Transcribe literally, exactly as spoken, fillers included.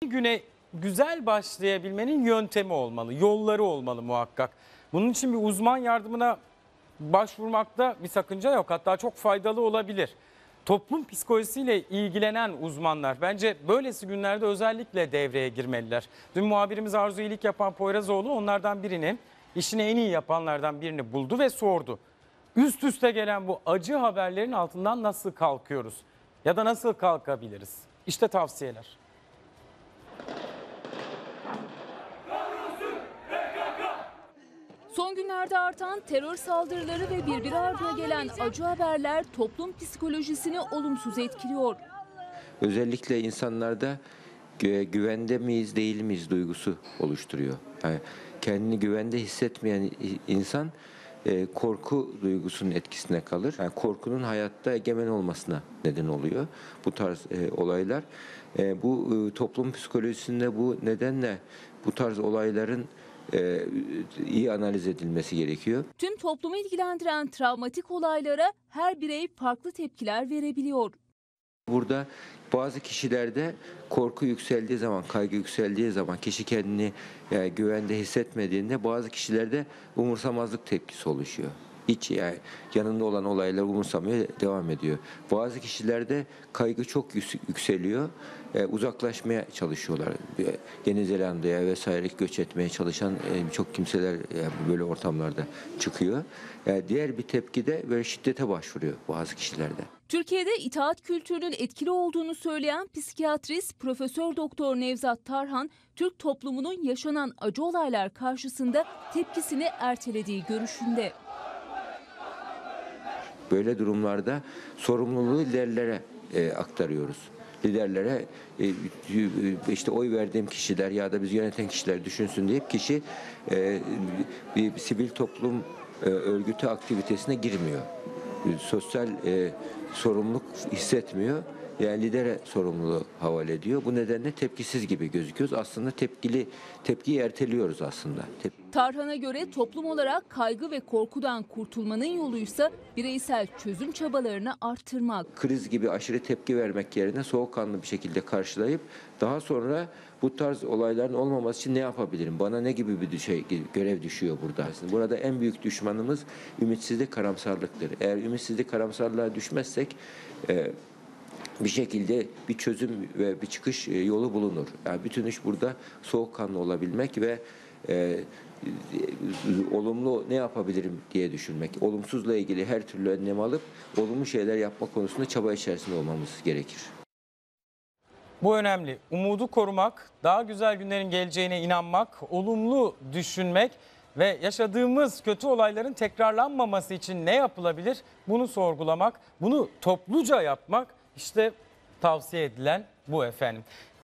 Güne güzel başlayabilmenin yöntemi olmalı, yolları olmalı muhakkak. Bunun için bir uzman yardımına başvurmakta bir sakınca yok. Hatta çok faydalı olabilir. Toplum psikolojisiyle ilgilenen uzmanlar bence böylesi günlerde özellikle devreye girmeliler. Dün muhabirimiz Arzu İyilik yapan Poyrazoğlu onlardan birini, işini en iyi yapanlardan birini buldu ve sordu. Üst üste gelen bu acı haberlerin altından nasıl kalkıyoruz? Ya da nasıl kalkabiliriz? İşte tavsiyeler. Son günlerde artan terör saldırıları ve birbiri ardına gelen acı haberler toplum psikolojisini olumsuz etkiliyor. Özellikle insanlarda gü- güvende miyiz değil miyiz duygusu oluşturuyor. Yani kendini güvende hissetmeyen insan e, korku duygusunun etkisine kalır. Yani korkunun hayatta egemen olmasına neden oluyor bu tarz e, olaylar. E, bu e, toplum psikolojisinde bu nedenle bu tarz olayların e, iyi analiz edilmesi gerekiyor. Tüm toplumu ilgilendiren travmatik olaylara her birey farklı tepkiler verebiliyor. Burada bazı kişilerde korku yükseldiği zaman, kaygı yükseldiği zaman, kişi kendini yani güvende hissetmediğinde bazı kişilerde umursamazlık tepkisi oluşuyor. Hiç yani yanında olan olayları umursamaya devam ediyor. Bazı kişilerde kaygı çok yükseliyor, e, uzaklaşmaya çalışıyorlar. Yeni Zelanda'ya vesaire göç etmeye çalışan e, çok kimseler yani böyle ortamlarda çıkıyor. Yani diğer bir tepki de böyle şiddete başvuruyor bazı kişilerde. Türkiye'de itaat kültürünün etkili olduğunu söyleyen psikiyatrist Profesör Doktor Nevzat Tarhan, Türk toplumunun yaşanan acı olaylar karşısında tepkisini ertelediği görüşünde. Böyle durumlarda sorumluluğu liderlere e, aktarıyoruz. Liderlere e, işte oy verdiğim kişiler ya da biz yöneten kişiler düşünsün deyip kişi e, bir, bir sivil toplum e, örgütü aktivitesine girmiyor. Sosyal e, sorumluluk hissetmiyor. Yani lidere sorumluluğu havale ediyor. Bu nedenle tepkisiz gibi gözüküyoruz. Aslında tepkili tepkiyi erteliyoruz aslında. Tep Tarhan'a göre toplum olarak kaygı ve korkudan kurtulmanın yoluysa bireysel çözüm çabalarını artırmak. Kriz gibi aşırı tepki vermek yerine soğukkanlı bir şekilde karşılayıp daha sonra bu tarz olayların olmaması için ne yapabilirim? Bana ne gibi bir şey, görev düşüyor burada? Burada en büyük düşmanımız ümitsizlik, karamsarlıktır. Eğer ümitsizlik, karamsarlığa düşmezsek e, bir şekilde bir çözüm ve bir çıkış yolu bulunur. Yani bütün iş burada soğukkanlı olabilmek ve e, olumlu ne yapabilirim diye düşünmek. Olumsuzla ilgili her türlü önlem alıp olumlu şeyler yapma konusunda çaba içerisinde olmamız gerekir. Bu önemli. Umudu korumak, daha güzel günlerin geleceğine inanmak, olumlu düşünmek ve yaşadığımız kötü olayların tekrarlanmaması için ne yapılabilir? Bunu sorgulamak, bunu topluca yapmak işte tavsiye edilen bu efendim.